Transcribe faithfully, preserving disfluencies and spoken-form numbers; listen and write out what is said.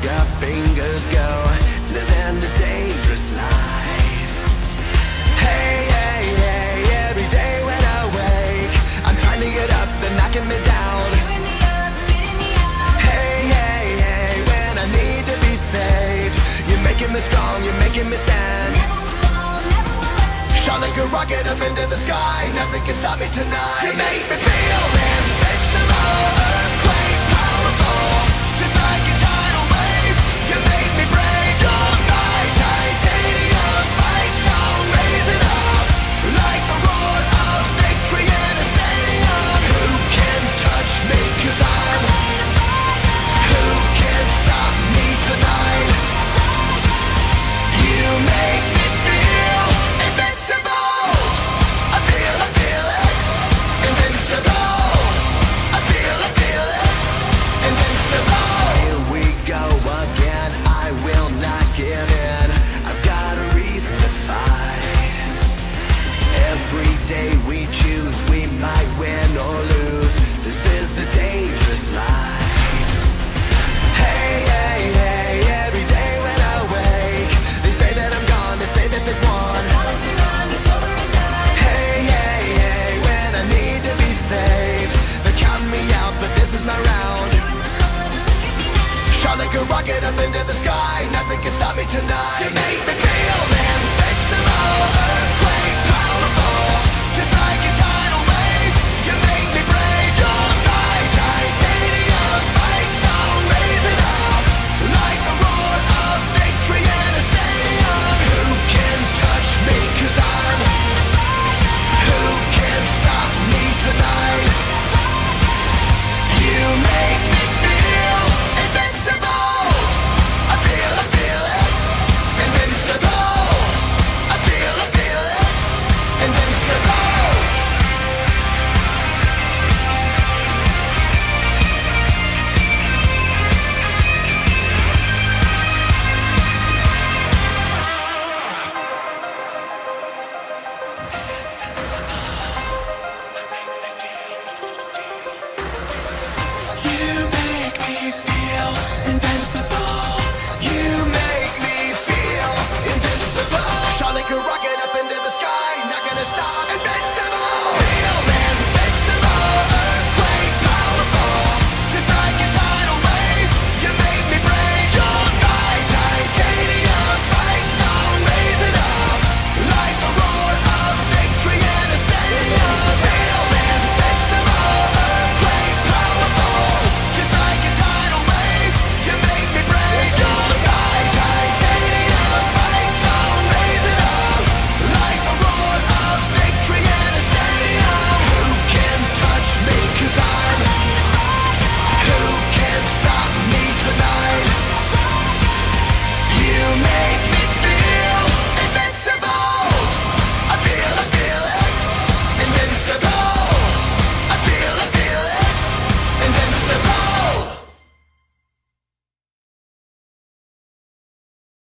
got fingers go, living the dangerous life. Hey, hey, hey, every day when I wake, I'm trying to get up, they're knocking me down. Chewing me up, spitting me out. Hey, hey, hey, when I need to be saved, you're making me strong, you're making me stand. Never will fall, never will end. Shot like a rocket up into the sky, nothing can stop me tonight. You make me feel invincible, earthquake powerful, just like a tidal wave. You make me break on my titanium fight song, raising up like the roar of victory in a stadium. Who can touch me, cause I'm who can stop me tonight? You make me feel invincible. I feel, I feel it, invincible. I feel, I feel it, invincible. Here we go again, I will not give in. I've got a reason to fight. Every day we choose, we might win or lose. This is the dangerous life. Hey, hey, hey, every day when I wake, they say that I'm gone, they say that they've won. Promise me wrong, it's over and done. Hey, hey, hey, when I need to be saved, they're counting me out, but this is my round. You're in the cold, look at me now. Shot like a rocket up into the sky, nothing can stop me tonight. You make